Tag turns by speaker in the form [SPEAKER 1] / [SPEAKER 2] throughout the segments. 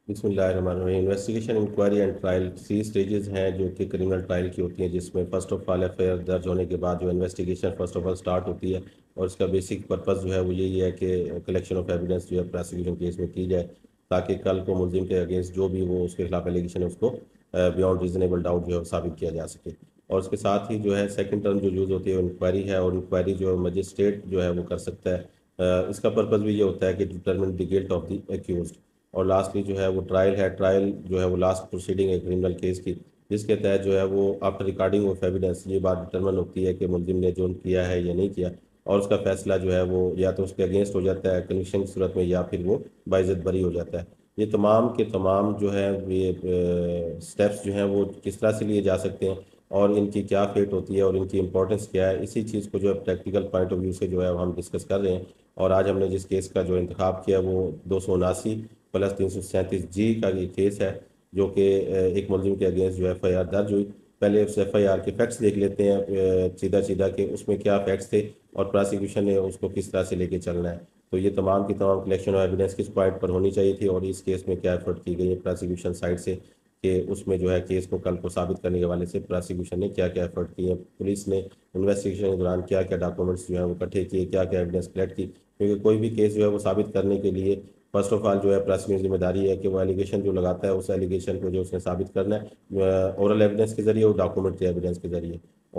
[SPEAKER 1] बिस्मिल्लाहिर्रहमानिर्रहीम। Investigation, inquiry and trial 3 stages हैं जो कि क्रिमिनल ट्रायल की होती हैं, जिसमें फ़र्स्ट ऑफ ऑल एफआईआर दर्ज होने के बाद जो investigation first of all start होती है। और इसका बेसिक पर्पस जो है वो यही है कि कलेक्शन ऑफ एविडेंस जो है प्रोसिक्यूशन केस में की जाए, ताकि कल को मुलजिम के अगेंस्ट जो भी वो उसके खिलाफ एलिगेशन है उसको बियॉन्ड रीजनेबल डाउट जो है साबित किया जा सके। और उसके साथ ही जो है सेकंड टर्म जो यूज़ होती है वो इंक्वायरी है, और इंक्वायरी जो मजिस्ट्रेट जो है वो कर सकता है। इसका पर्पस भी ये होता है कि determine the guilt of the accused. और लास्टली जो है वो ट्रायल है। ट्रायल जो है वो लास्ट प्रोसीडिंग है क्रिमिनल केस की, जिसके तहत जो है वो आफ्टर रिकॉर्डिंग ऑफ एविडेंस ये बात डिटरमिन होती है कि मुलजिम ने जुर्म किया है या नहीं किया। और उसका फैसला जो है वो या तो उसके अगेंस्ट हो जाता है कन्विक्शन की सूरत में, या फिर वो बाइज्जत बरी हो जाता है। ये तमाम के तमाम जो है ये स्टेप्स जो हैं वो किस तरह से लिए जा सकते हैं, और इनकी क्या फेट होती है और इनकी इंपॉर्टेंस क्या है, इसी चीज़ को जो है प्रैक्टिकल पॉइंट ऑफ व्यू से जो है हम डिस्कस कर रहे हैं। और आज हमने जिस केस का जो इंतखाब किया वो 279+337 जी का ये केस है, जो कि एक मुलजिम के अगेंस्ट जो एफआईआर दर्ज हुई। पहले उस एफआईआर के फैक्ट्स देख लेते हैं, सीधा सीधा कि उसमें क्या फैक्ट्स थे और प्रोसिक्यूशन ने उसको किस तरह से लेके चलना है। तो ये तमाम की तमाम कलेक्शन ऑफ एविडेंस किस पॉइंट पर होनी चाहिए थी, और इस केस में क्या एफर्ट की गई है प्रोसिक्यूशन साइड से, कि उसमें जो है केस को कल को साबित करने के हवाले से प्रोसिक्यूशन ने क्या क्या एफर्ट किए हैं, पुलिस ने इन्वेस्टिगेशन के दौरान क्या क्या डॉक्यूमेंट्स जो है वो इकट्ठे किए, क्या क्या एविडेंस कलेक्ट की। क्योंकि कोई भी केस जो है वो साबित करने के लिए फर्स्ट ऑफ ऑल जो है प्रोसिक्यूशन की जिम्मेदारी है कि वो एलिगेशन जो लगाता है उस एलिगेशन को जो उसने साबित करना है ओरल एविडेंस के जरिए और डॉक्यूमेंट्री एविडेंस के जरिए।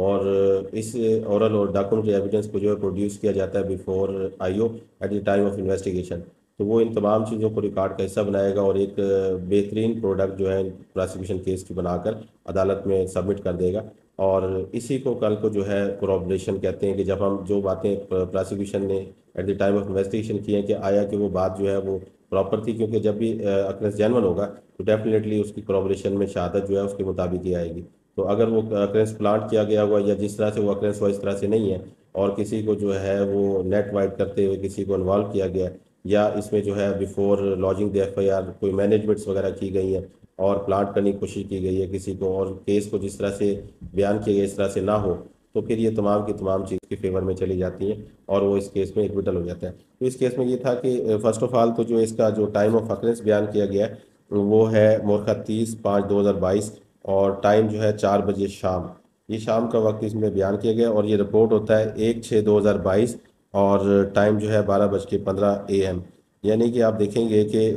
[SPEAKER 1] और इस ओरल और डॉक्यूमेंट्री एविडेंस को जो है प्रोड्यूस किया जाता है before IO at the time of investigation. तो वो इन तमाम चीज़ों को रिकॉर्ड का हिस्सा बनाएगा और एक बेहतरीन प्रोडक्ट जो है प्रोसिक्यूशन केस की बनाकर अदालत में सबमिट कर देगा। और इसी को कल को जो है कोरॉबरेशन कहते हैं, कि जब हम जो बातें प्रोसिक्यूशन ने at the time of investigation की हैं कि आया कि वो बात जो है वो प्रॉपर थी, क्योंकि जब भी अक्रेंस जेन्युइन होगा तो डेफिनेटली उसकी कोरॉबरेशन में शहादत जो है उसके मुताबिक ही आएगी। तो अगर वो अक्रेंस प्लांट किया गया हुआ या जिस तरह से वो अक्रेंस हुआ इस तरह से नहीं है, और किसी को जो है वो नेट वाइड करते हुए किसी को इन्वॉल्व किया गया है, या इसमें जो है बिफोर लॉजिंग द एफआईआर कोई मैनेजमेंट्स वगैरह की गई हैं और प्लांट करने की कोशिश की गई है किसी को, और केस को जिस तरह से बयान किया गया इस तरह से ना हो, तो फिर ये तमाम की तमाम चीज़ के फेवर में चली जाती हैं और वो इस केस में एक्विटल हो जाता है। तो इस केस में ये था कि फर्स्ट ऑफ ऑल तो जो इसका जो टाइम ऑफ अक्रेंस बयान किया गया है वो है मोरखा 30/5/2022, और टाइम जो है 4 बजे शाम। ये शाम का वक्त इसमें बयान किया गया, और ये रिपोर्ट होता है 1/6/2022, और टाइम जो है 12:15 AM। यानी कि आप देखेंगे कि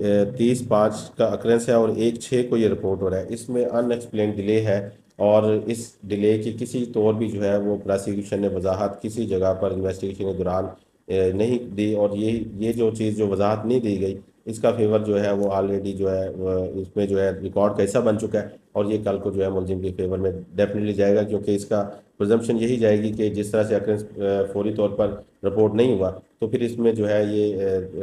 [SPEAKER 1] 30/5 का अक्रेंस है और 1/6 को ये रिपोर्ट हो रहा है। इसमें अनएक्सप्लेन डिले है, और इस डिले की किसी तौर भी जो है वो प्रोसिक्यूशन ने वजाहत किसी जगह पर इन्वेस्टिगेशन के दौरान नहीं दी, और ये जो चीज़ जो वजाहत नहीं दी गई इसका फेवर जो है वो ऑलरेडी जो है इसमें जो है रिकॉर्ड का हिस्सा बन चुका है, और ये कल को जो है मुलजिम के फेवर में डेफिनेटली जाएगा, क्योंकि इसका प्रिजम्पशन यही जाएगी कि जिस तरह से अक्रेंस फौरी तौर पर रिपोर्ट नहीं हुआ, तो फिर इसमें जो है ये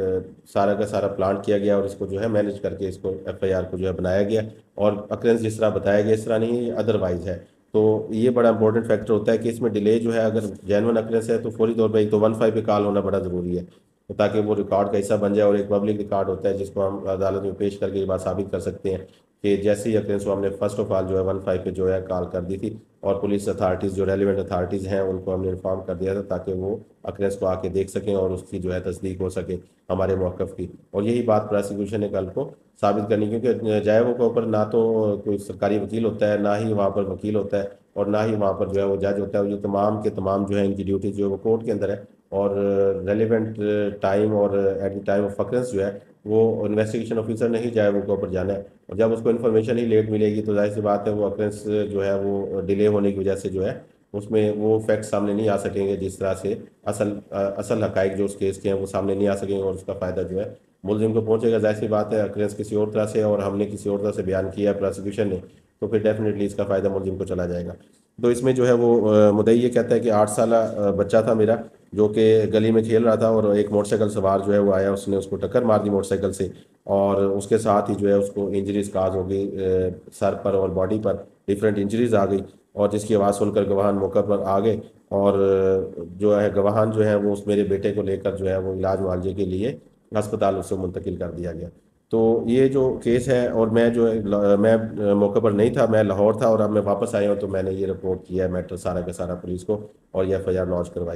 [SPEAKER 1] सारा का सारा प्लान किया गया और इसको जो है मैनेज करके इसको एफआईआर को जो है बनाया गया, और अक्रेंस जिस तरह बताया गया इस तरह नहीं अदरवाइज है। तो ये बड़ा इंपॉर्टेंट फैक्टर होता है कि इसमें डिले जो है, अगर जेन्युइन अक्रेंस है तो फौरी तौर पर एक तो 15 पे कॉल होना बड़ा ज़रूरी है, तो ताकि वो रिकॉर्ड का हिस्सा बन जाए, और एक पब्लिक रिकॉर्ड होता है जिसको हम अदालत में पेश करके ये बात साबित कर सकते हैं कि जैसे ही अक्रेंस को हमने फर्स्ट ऑफ ऑल जो है 15 पे जो है कॉल कर दी थी, और पुलिस अथॉरिटीज़ जो रेलिवेंट अथॉरिटीज़ हैं उनको हमने इन्फॉर्म कर दिया था, ताकि वो अक्रेंस को आके देख सकें और उसकी जो है तस्दीक हो सके हमारे मौक़िफ़ की। और यही बात प्रोसिक्यूशन ने कल को साबित करनी, क्योंकि जायबों के ऊपर ना तो कोई सरकारी वकील होता है, ना ही वहाँ पर वकील होता है, और ना ही वहाँ पर जो है वो जज होता है। ये तमाम के तमाम जो है इनकी ड्यूटी जो है वो कोर्ट के अंदर है, और रेलिवेंट टाइम और at the time of occurrence जो है वो इन्वेस्टिगेशन ऑफिसर ने ही जायबों के ऊपर जाना है। और जब उसको इन्फॉर्मेशन ही लेट मिलेगी तो जाहिर सी बात है वो अक्रेंस जो है वो डिले होने की वजह से जो है उसमें वो फैक्ट सामने नहीं आ सकेंगे, जिस तरह से असल हकाइक जो उस केस के हैं वो सामने नहीं आ सकेंगे, और उसका फ़ायदा जो है मुलजिम को पहुंचेगा। जाहिर सी बात है अक्रेंस किसी और तरह से और हमने किसी और तरह से बयान किया है प्रोसिक्यूशन ने, तो फिर डेफिनेटली इसका फ़ायदा मुलजिम को चला जाएगा। तो इसमें जो है वो मुद्दई ये कहता है कि 8 साल बच्चा था मेरा, जो कि गली में खेल रहा था, और एक मोटरसाइकिल सवार जो है वो आया, उसने उसको टक्कर मार दी मोटरसाइकिल से, और उसके साथ ही जो है उसको इंजरीज काज हो गई, सर पर और बॉडी पर डिफरेंट इंजरीज आ गई। और जिसकी आवाज़ सुनकर गवाहान मौके पर आ गए, और जो है गवाहान जो है वो उस मेरे बेटे को लेकर जो है वो इलाज मुआवजे के लिए अस्पताल उससे मुंतकिल कर दिया गया। तो ये जो केस है, और मैं जो है मैं मौके पर नहीं था, मैं लाहौर था, और अब मैं वापस आया हूँ, तो मैंने ये रिपोर्ट किया है मैटर सारा का सारा पुलिस को, और ये एफ आई आर लॉन्च करवाई है।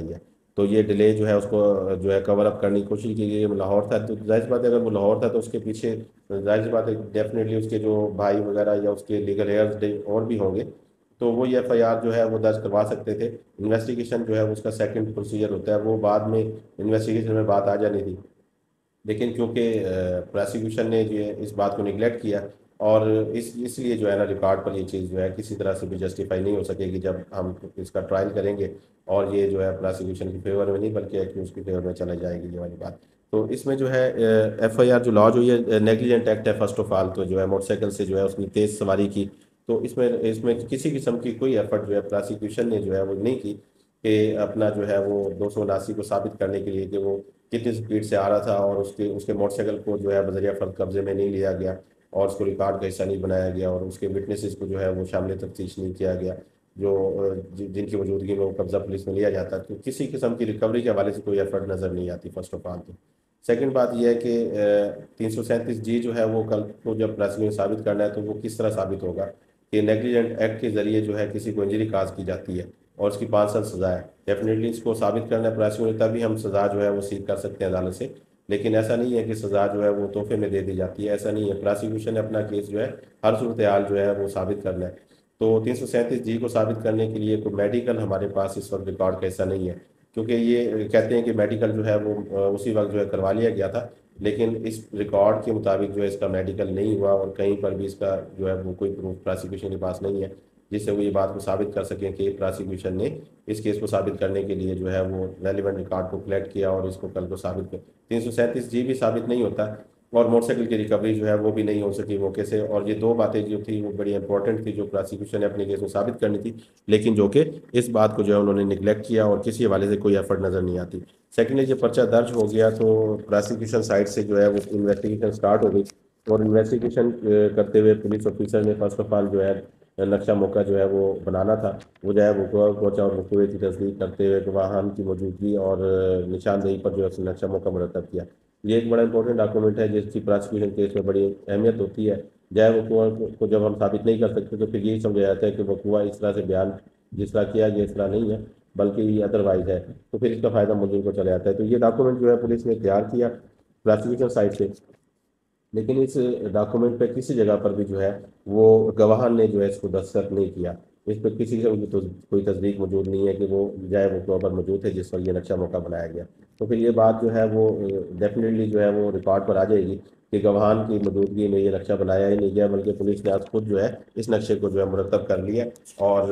[SPEAKER 1] तो ये डिले जो है उसको जो है कवर अप करने की कोशिश की गई। लाहौर था तो जाहिर सी बात है, अगर वो लाहौर था तो उसके पीछे जाहिर सी बात है डेफिनेटली उसके जो भाई वगैरह या उसके लीगल हेयर्स और भी होंगे, तो वो ये एफआईआर जो है वो दर्ज करवा सकते थे। इन्वेस्टिगेशन जो है उसका सेकंड प्रोसीजर होता है, वो बाद में इन्वेस्टिगेशन में बात आ जानी थी। लेकिन क्योंकि प्रोसिक्यूशन ने जो है इस बात को निगलेक्ट किया, और इसलिए जो है ना रिकॉर्ड पर ये चीज़ जो है किसी तरह से भी जस्टिफाई नहीं हो सकेगी जब हम इसका ट्रायल करेंगे, और ये जो है प्रोसिक्यूशन के फेवर में नहीं बल्कि एक्यूज के फेवर में चला जाएगी ये वाली बात। तो इसमें जो है एफआईआर जो लॉज हुई है, नेग्लिजेंट एक्ट है फर्स्ट ऑफ ऑल, तो जो है मोटरसाइकिल से जो है उसने तेज सवारी की। तो इसमें इसमें किसी किस्म की कोई एफर्ट जो है प्रोसिक्यूशन ने जो है वो नहीं की कि अपना जो है वो 279 को साबित करने के लिए कि वो कितनी स्पीड से आ रहा था और उसके उसके मोटरसाइकिल को जो है बजरिया फर्द कब्जे में नहीं लिया गया और उसको रिकॉर्ड का हिस्सा नहीं बनाया गया और उसके विटनेसेस को जो है वो शामिल तफ्तीश नहीं किया गया, जो जिनकी मौजूदगी में वो कब्जा पुलिस में लिया जाता। तो किसी किस्म की रिकवरी के हवाले से कोई एफर्ट नज़र नहीं आती फर्स्ट ऑफ ऑल। तो सेकंड बात यह है कि 337 जी जो है वो कल को जब प्रोसिक्यूशन साबित करना है तो वो किस तरह साबित होगा कि नेग्लिजेंट एक्ट के जरिए जो है किसी को इंजरी काज की जाती है और उसकी 5 साल सजा है। डेफिनेटली इसको साबित करना है प्रोसिक्यूशन, तभी हम सजा जो है वो सीख कर सकते हैं अदालत से। लेकिन ऐसा नहीं है कि सजा जो है वो तोहफे में दे दी जाती है, ऐसा नहीं है। प्रोसिक्यूशन ने अपना केस जो है हर सूरत हाल जो है वो साबित करना है। तो 337 जी को साबित करने के लिए कोई मेडिकल हमारे पास इस वक्त रिकॉर्ड का हिस्सा नहीं है, क्योंकि ये कहते हैं कि मेडिकल जो है वो उसी वक्त जो है करवा लिया गया था, लेकिन इस रिकॉर्ड के मुताबिक जो है इसका मेडिकल नहीं हुआ और कहीं पर भी इसका जो है वो कोई प्रूफ प्रोसिक्यूशन के पास नहीं है जिससे वो ये बात को साबित कर सकें कि प्रोसिक्यूशन ने इस केस को साबित करने के लिए जो है वो रेलिवेंट रिकॉर्ड को कलेक्ट किया और इसको कल को साबित कर। 337 जी भी साबित नहीं होता और मोटरसाइकिल की रिकवरी जो है वो भी नहीं हो सकी मौके से, और ये दो बातें जो थी वो बड़ी इंपॉर्टेंट थी जो प्रोसिक्यूशन ने अपने केस में साबित करनी थी, लेकिन जो कि इस बात को जो है उन्होंने निगलेक्ट किया और किसी हवाले से कोई एफर्ट नज़र नहीं आती। सेकेंडली जब पर्चा दर्ज हो गया तो प्रोसिक्यूशन साइड से जो है वो इन्वेस्टिगेशन स्टार्ट हो गई, और इन्वेस्टिगेशन करते हुए पुलिस ऑफिसर ने फर्स्ट ऑफ ऑल जो है नक्शा मौका जो है वो बनाना था, वो जो है वकूआ पहुंचा और वकूए की तस्दीक करते हुए गवाहान की मौजूदगी और निशानदेही पर जो है उसने नक्शा मौका मुरतब किया। ये एक बड़ा इंपॉर्टेंट डॉक्यूमेंट है जिसकी प्रोसिक्यूशन केस में बड़ी अहमियत होती है। जाए वकूआ को जब हम साबित नहीं कर सकते तो फिर यही समझा जाता है कि वकूआ इस तरह से बयान जिस तरह किया गया इस तरह नहीं है बल्कि ये अदरवाइज है, तो फिर इसका फायदा मुलजिम को चला जाता है। तो ये डॉक्यूमेंट जो है पुलिस ने तैयार किया प्रोसिक्यूशन साइड से, लेकिन इस डॉक्यूमेंट पे किसी जगह पर भी जो है वो गवाह ने जो है इसको दस्तखत नहीं किया। इस पर किसी से भी तो कोई तस्दीक मौजूद नहीं है कि वो जाए वो प्रॉपर मौजूद है जिस पर ये नक्शा मौका बनाया गया। तो फिर ये बात जो है वो डेफिनेटली जो है वो रिकॉर्ड पर आ जाएगी कि गवाहान की मौजूदगी में ये नक्शा बनाया ही नहीं गया, बल्कि पुलिस ने आज खुद जो है इस नक्शे को जो है मुरतब कर लिया। और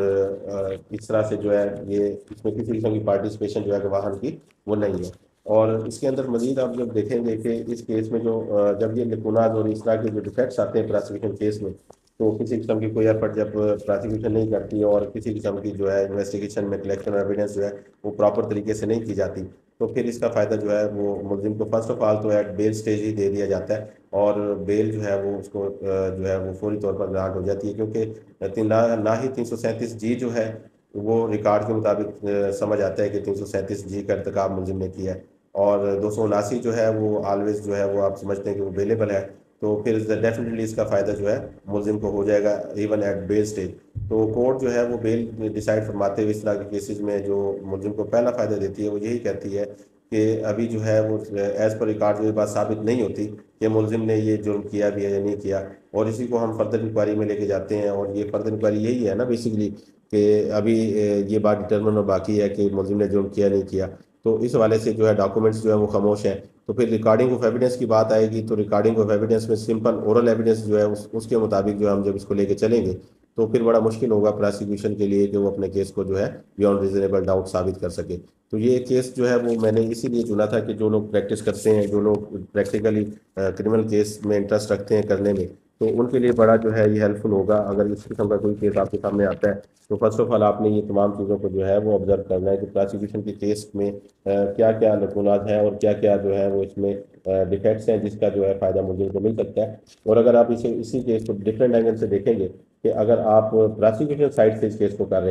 [SPEAKER 1] इस तरह से जो है ये इसमें किसी किस्म की पार्टिसिपेशन जो है गवाहान की वो नहीं है। और इसके अंदर मजीद आप जब देखेंगे कि इस केस में जो जब ये लिकुनाज और इस तरह के जो डिफेक्ट्स आते हैं प्रोसिक्यूशन केस में, तो किसी किस्म की कोई एफर्ट जब प्रोसिक्यूशन नहीं करती और किसी किस्म की जो है इन्वेस्टिगेशन में कलेक्शन एविडेंस जो है वो प्रॉपर तरीके से नहीं की जाती, तो फिर इसका फ़ायदा जो है वो मुलजिम को फर्स्ट ऑफ ऑल तो एट बेल स्टेज ही दे दिया जाता है, और बेल जो है वो उसको जो है वो फौरी तौर पर ग्रांट हो जाती है, क्योंकि ना ही 337 जी जो है वो रिकॉर्ड के मुताबिक समझ आता है कि 337 जी का इर्तिकाब मुलजिम ने किया है, और 279 जो है वो ऑलवेज जो है वो आप समझते हैं कि वो अवेलेबल है। तो फिर डेफिनेटली इसका फ़ायदा जो है मुलजिम को हो जाएगा इवन एट बेल स्टेज। तो कोर्ट जो है वो बेल डिसाइड फरमाते हुए इस तरह के केसेस में जो मुलजिम को पहला फ़ायदा देती है वो यही कहती है कि अभी जो है वो एज़ पर रिकॉर्ड जो ये बात साबित नहीं होती कि मुलजिम ने ये जुर्म किया भी है या नहीं किया, और इसी को हम फर्दर इंक्वायरी में लेके जाते हैं। और ये फर्दर इंक्वायरी यही है ना बेसिकली कि अभी ये बात डिटर्मिन और बाकी है कि मुलजिम ने जुर्म किया नहीं किया। तो इस हवाले से जो है डॉक्यूमेंट्स जो है वो खामोश हैं। तो फिर रिकॉर्डिंग ऑफ एविडेंस की बात आएगी, तो रिकॉर्डिंग ऑफ एविडेंस में सिंपल ओरल एविडेंस जो है उसके मुताबिक जो है हम जब इसको लेके चलेंगे तो फिर बड़ा मुश्किल होगा प्रोसिक्यूशन के लिए कि वो अपने केस को जो है बियॉन्ड रीजनेबल डाउट साबित कर सके। तो ये केस जो है वो मैंने इसीलिए चुना था कि जो लोग प्रैक्टिस करते हैं, जो लोग प्रैक्टिकली क्रिमिनल केस में इंटरेस्ट रखते हैं करने में, तो उनके लिए बड़ा जो है ये हेल्पफुल होगा। अगर इस किस्म का कोई केस आपके सामने आता है तो फर्स्ट ऑफ ऑल आपने ये तमाम चीज़ों को जो है वो ऑब्जर्व करना है कि प्रोसिक्यूशन के केस में क्या क्या लकुनात हैं और क्या क्या जो है वो इसमें डिफेक्ट्स हैं जिसका जो है फ़ायदा मुझे को मिल सकता है। और अगर आप इसी केस को डिफरेंट एंगल से देखेंगे कि अगर आप प्रोसिक्यूशन साइड से इस केस को कर रहे हैं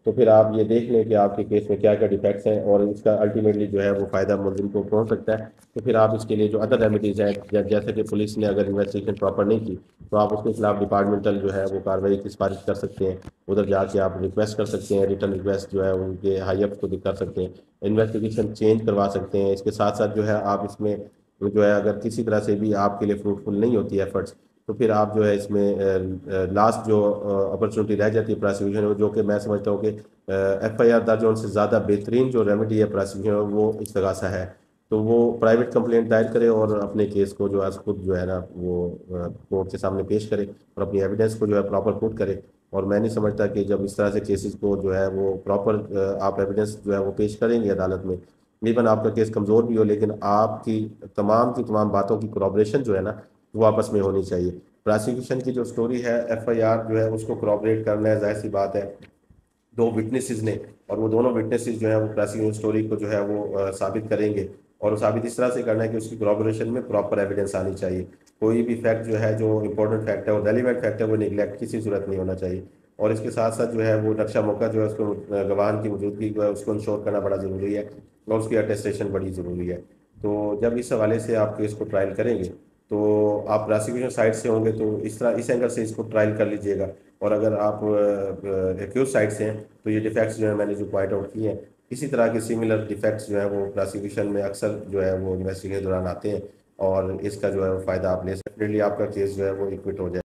[SPEAKER 1] तो फिर आप ये देख लें कि आपके केस में क्या क्या डिफेक्ट्स हैं और इसका अल्टीमेटली जो है वो फ़ायदा मुलजिम को पहुंच सकता है। तो फिर आप इसके लिए जो अदर रेमेडीज़ हैं, जैसे कि पुलिस ने अगर इन्वेस्टिगेशन प्रॉपर नहीं की तो आप उसके खिलाफ डिपार्टमेंटल जो है वो कार्रवाई की सिफारिश कर सकते हैं। उधर जाके आप रिक्वेस्ट कर सकते हैं, रिटर्न रिक्वेस्ट जो है उनके हाई अप को कर सकते हैं, इन्वेस्टिगेशन चेंज करवा सकते हैं। इसके साथ साथ जो है आप इसमें जो है अगर किसी तरह से भी आपके लिए फ्रूटफुल नहीं होती एफर्ट्स, तो फिर आप जो है इसमें लास्ट जो अपॉर्चुनिटी रह जाती है प्रोसिक्यूशन में, जो कि मैं समझता हूँ कि एफआईआर दर्ज होने से ज़्यादा बेहतरीन जो रेमेडी है प्रोसिक्यूशन वो इस्तगासा है। तो वो प्राइवेट कंप्लेंट दायर करे और अपने केस को जो है खुद जो है ना वो कोर्ट के सामने पेश करे और अपनी एविडेंस को जो है प्रॉपर पुट करे। और मैं नहीं समझता कि जब इस तरह से केसेस को जो है वो प्रॉपर आप एविडेंस जो है वो पेश करेंगे अदालत में, इवन आपका केस कमज़ोर भी हो, लेकिन आपकी की तमाम बातों की corroboration जो है ना वो आपस में होनी चाहिए। प्रोसिक्यूशन की जो स्टोरी है, एफआईआर जो है उसको corroborate करना है, जाहिर सी बात है दो विटनेसेस ने, और वो दोनों विटनेसेस जो है वो प्रोसिक्यूशन स्टोरी को जो है वो साबित करेंगे। और वो साबित इस तरह से करना है कि उसकी corroboration में प्रॉपर एविडेंस आनी चाहिए। कोई भी फैक्ट जो है, जो इंपॉर्टेंट फैक्ट है और रेलिवेंट फैक्ट है, वो निगलेक्ट किसी सूरत नहीं होना चाहिए। और इसके साथ साथ जो है वो नक्शा मौका जो है उसको गवाह की मौजूदगी जो है उसको इंश्योर करना बड़ा ज़रूरी है और उसकी अटेस्टेशन बड़ी ज़रूरी है। तो जब इस हवाले से आप केस को ट्रायल करेंगे तो आप प्रोसिक्यूशन साइड से होंगे तो इस तरह इस एंगल से इसको ट्रायल कर लीजिएगा। और अगर आप एक्यूज साइड से हैं तो ये डिफेक्ट्स जो है मैंने जो पॉइंट आउट किए हैं, इसी तरह के सिमिलर डिफेक्ट्स जो है वो प्रोसिक्यूशन में अक्सर जो है वो इन्वेस्टिगेशन के दौरान आते हैं। और इसका जो है फ़ायदा आप ले सकते, डेफिनेटली आपका केस जो है वो इक्विट हो जाए।